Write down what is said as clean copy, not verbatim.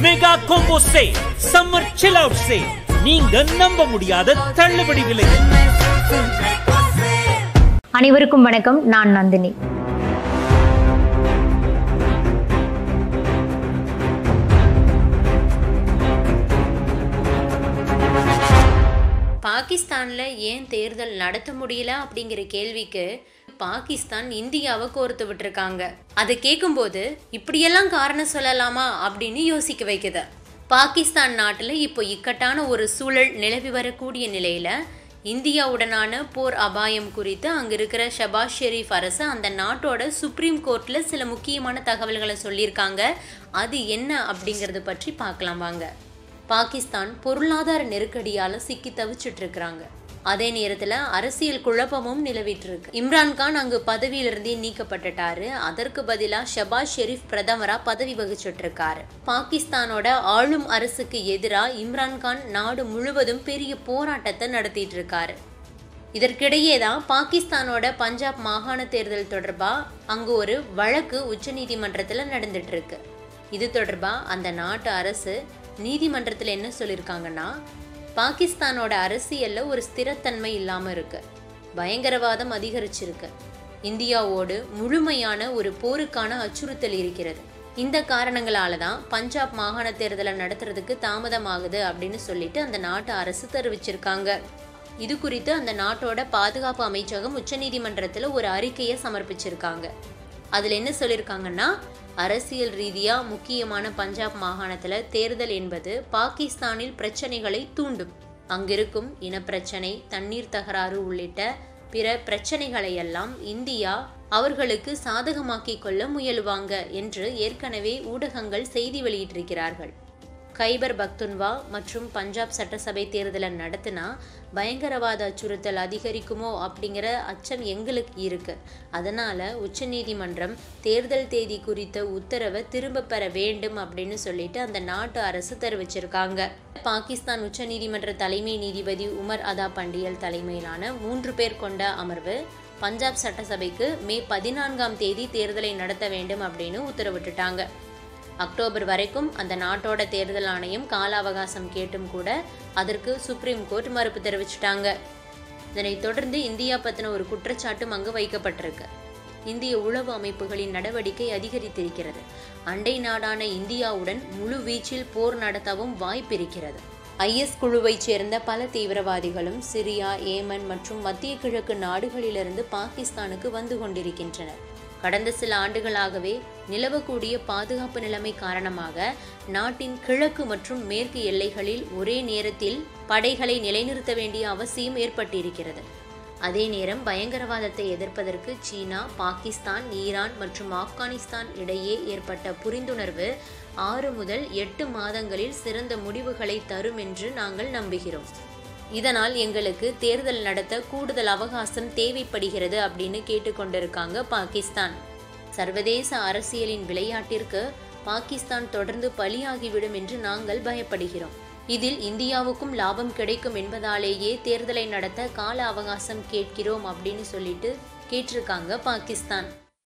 Mega combo say summer chill out say நீங்க நம்ப முடியாத தள்ளுபடி விலை. அனைவருக்கும் வணக்கம். நான் நந்தினி. பாகிஸ்தானில் ஏன் தேர்தல் நடத்த முடியல அப்படிங்கிற கேள்விக்கு பாகிஸ்தான் இந்தியாவை கோர்த்து விட்டுருக்காங்க. அதை கேட்கும்போது இப்படியெல்லாம் காரணம் சொல்லலாமா அப்படின்னு யோசிக்க வைக்குது. பாகிஸ்தான் நாட்டில் இப்போ இக்கட்டான ஒரு சூழல் நிலவி வரக்கூடிய நிலையில் இந்தியாவுடனான போர் அபாயம் குறித்து அங்கே இருக்கிற ஷபாஸ் ஷெரீப் அரசு அந்த நாட்டோட சுப்ரீம் கோர்ட்டில் சில முக்கியமான தகவல்களை சொல்லியிருக்காங்க. அது என்ன அப்படிங்கிறத பற்றி பார்க்கலாம் வாங்க. பாகிஸ்தான் பொருளாதார நெருக்கடியால் சிக்கி தவிச்சிட்டு இருக்கிறாங்க. அதே நேரத்தில் அரசியல் குழப்பமும் நிலவிட்டு இருக்கு. இம்ரான்கான் அங்கு பதவியிலிருந்தே நீக்கப்பட்டுட்டாரு. அதற்கு பதிலாக ஷபாஸ் ஷெரீப் பிரதமராக பதவி வகிச்சுட்டு இருக்காரு. பாகிஸ்தானோட ஆளும் அரசுக்கு எதிராக இம்ரான்கான் நாடு முழுவதும் பெரிய போராட்டத்தை நடத்திட்டு இருக்காரு. இதற்கிடையே தான் பாகிஸ்தானோட பஞ்சாப் மாகாண தேர்தல் தொடர்பாக அங்கு ஒரு வழக்கு உச்சநீதிமன்றத்தில் நடந்துட்டு இருக்கு. இது தொடர்பாக அந்த நாட்டு அரசு நீதிமன்றத்தில் என்ன சொல்லியிருக்காங்கன்னா, பாகிஸ்தானோட அரசியலில் ஒரு ஸ்திரத்தன்மை இல்லாமல் இருக்கு, பயங்கரவாதம் அதிகரிச்சிருக்கு, இந்தியாவோடு முழுமையான ஒரு போருக்கான அச்சுறுத்தல் இருக்கிறது. இந்த காரணங்களால தான் பஞ்சாப் மாகாண தேர்தலை நடத்துறதுக்கு தாமதமாகுது அப்படின்னு சொல்லிட்டு அந்த நாட்டு அரசு தெரிவிச்சிருக்காங்க. இது குறித்து அந்த நாட்டோட பாதுகாப்பு அமைச்சகம் உச்சநீதிமன்றத்தில் ஒரு அறிக்கையை சமர்ப்பிச்சிருக்காங்க. அதில் என்ன சொல்லியிருக்காங்கன்னா, அரசியல் ரீதியாக முக்கியமான பஞ்சாப் மாகாணத்தில் தேர்தல் என்பது பாகிஸ்தானில் பிரச்சனைகளை தூண்டும். அங்கிருக்கும் இனப்பிரச்சனை, தண்ணீர் தகராறு உள்ளிட்ட பிற பிரச்சனைகளையெல்லாம் இந்தியா அவர்களுக்கு சாதகமாக்கிக் கொள்ள முயலுவாங்க என்று ஏற்கனவே ஊடகங்கள் செய்தி வெளியிட்டிருக்கிறார்கள். கைபர் பக்துன்வா மற்றும் பஞ்சாப் சட்டசபை தேர்தலை நடத்தினா பயங்கரவாத அச்சுறுத்தல் அதிகரிக்குமோ அப்படிங்கிற அச்சம் எங்களுக்கு இருக்கு. அதனால உச்சநீதிமன்றம் தேர்தல் தேதி குறித்த உத்தரவை திரும்ப பெற வேண்டும் அப்படின்னு சொல்லிட்டு அந்த நாட்டு அரசு தெரிவிச்சிருக்காங்க. பாகிஸ்தான் உச்சநீதிமன்ற தலைமை நீதிபதி உமர் அதா பண்டியல் தலைமையிலான 3 பேர் கொண்ட அமர்வு பஞ்சாப் சட்டசபைக்கு மே 14ஆம் தேதி தேர்தலை நடத்த வேண்டும் அப்படின்னு உத்தரவிட்டுட்டாங்க. அக்டோபர் வரைக்கும் அந்த நாட்டோட தேர்தல் ஆணையம் கால அவகாசம் கேட்டும் கூட அதற்கு சுப்ரீம் கோர்ட் மறுப்பு தெரிவிச்சிட்டாங்க. இதனைத் தொடர்ந்து இந்தியா பற்றின ஒரு குற்றச்சாட்டும் அங்கு வைக்கப்பட்டிருக்கு. இந்திய உளவு அமைப்புகளின் நடவடிக்கை அதிகரித்திருக்கிறது. அண்டை நாடான இந்தியாவுடன் முழு வீச்சில் போர் நடத்தவும் வாய்ப்பிருக்கிறது. IS குழுவைச் சேர்ந்த பல தீவிரவாதிகளும் சிரியா, ஏமன் மற்றும் மத்திய கிழக்கு நாடுகளிலிருந்து பாகிஸ்தானுக்கு வந்து கொண்டிருக்கின்றனர். கடந்த சில ஆண்டுகளாகவே நிலவக்கூடிய பாதுகாப்பு நிலைமை காரணமாக நாட்டின் கிழக்கு மற்றும் மேற்கு எல்லைகளில் ஒரே நேரத்தில் படைகளை நிலைநிறுத்த வேண்டிய அவசியம் ஏற்பட்டிருக்கிறது. அதே நேரம் பயங்கரவாதத்தை எதிர்ப்பதற்கு சீனா, பாகிஸ்தான், ஈரான் மற்றும் ஆப்கானிஸ்தான் இடையே ஏற்பட்ட புரிந்துணர்வு 6 முதல் 8 மாதங்களில் சிறந்த முடிவுகளை தரும் என்று நாங்கள் நம்புகிறோம். இதனால் எங்களுக்கு தேர்தல் நடத்த கூடுதல் அவகாசம் தேவைப்படுகிறது அப்படின்னு கேட்டுக்கொண்டிருக்காங்க பாகிஸ்தான். சர்வதேச அரசியலின் விளையாட்டிற்கு பாகிஸ்தான் தொடர்ந்து பலியாகிவிடும் என்று நாங்கள் பயப்படுகிறோம். இதில் இந்தியாவுக்கும் லாபம் கிடைக்கும் என்பதாலேயே தேர்தலை நடத்த கால அவகாசம் கேட்கிறோம் அப்படின்னு சொல்லிட்டு கேட்டிருக்காங்க பாகிஸ்தான்.